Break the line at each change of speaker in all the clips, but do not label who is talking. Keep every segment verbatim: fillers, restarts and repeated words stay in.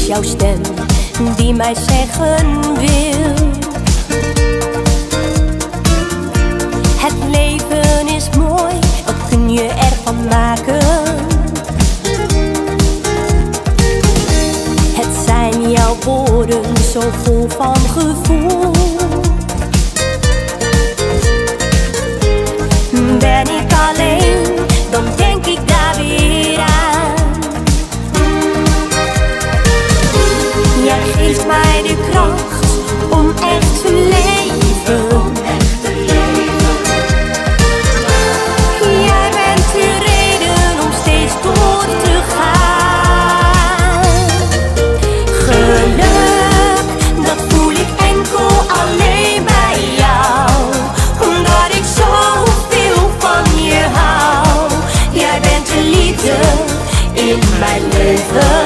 jouw stem die mij zeggen wil: het leven is mooi, wat kun je ervan maken? Het zijn jouw woorden zo vol van gevoel. Ben ik alleen, dan denk ik daar weer aan. Jij geeft mij de kracht om echt te leven. Jij bent de reden om steeds door te gaan. Geluk, dat voel ik enkel alleen bij jou, omdat ik zoveel van je hou. Jij bent de liefde in mijn leven.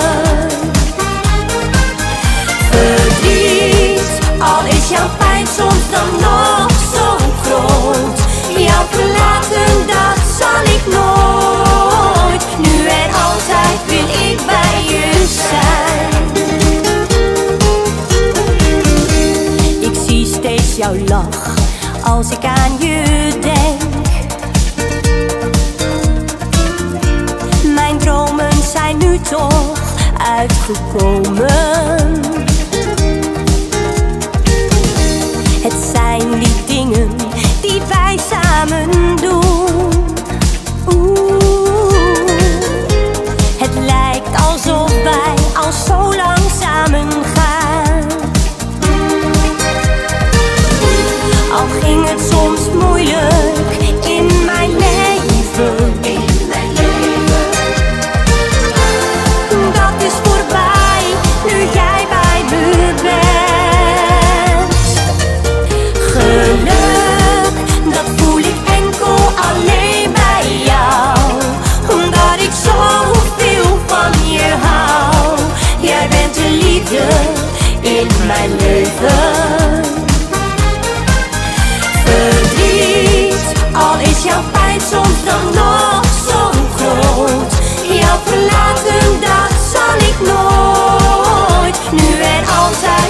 Al is jouw pijn soms dan nog zo groot, jou verlaten, dat zal ik nooit. Nu en altijd wil ik bij je zijn. Ik zie steeds jouw lach als ik aan je denk. Mijn dromen zijn nu toch uitgekomen. Het zijn die dingen die wij samen doen. Oeh, het lijkt alsof wij al zo lang samen gaan. Al ging het soms moeilijk in mijn leven, in mijn leven. Dat is voorbij, nu jij bij me bent. Geluk, dat voel ik enkel alleen bij jou, omdat ik zoveel van je hou. Jij bent de liefde in mijn leven. Verdriet, al is jouw pijn soms dan nog zo groot, jou verlaten, dat zal ik nooit. Nu en altijd